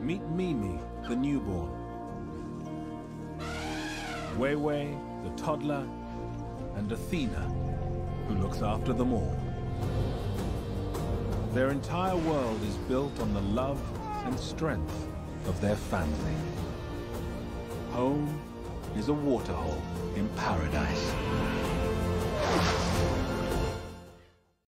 Meet Mimi, the newborn. Wei Wei, the toddler, and Athena, who looks after them all. Their entire world is built on the love and strength of their family. Home is a waterhole in paradise.